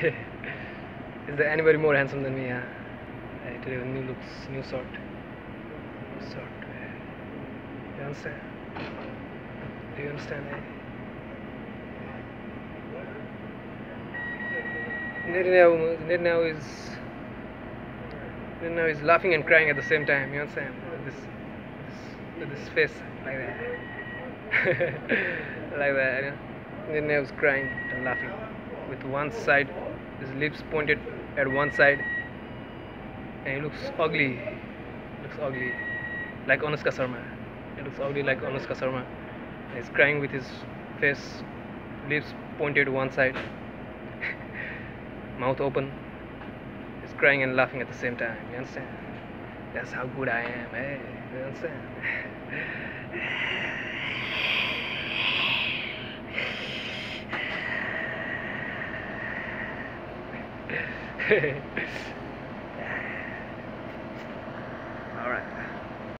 Is there anybody more handsome than me? Yeah. Today with new looks, new sort. You understand? Do you understand? Netanyahu is laughing and crying at the same time. You understand? With this face like that, like that. You know? Netanyahu is crying and laughing with one side, his lips pointed at one side, and he looks ugly. Looks ugly, like Anushka Sharma. He looks ugly like Anushka Sharma. And he's crying with his face, lips pointed one side, mouth open. He's crying and laughing at the same time. You understand? That's how good I am. Hey, you understand?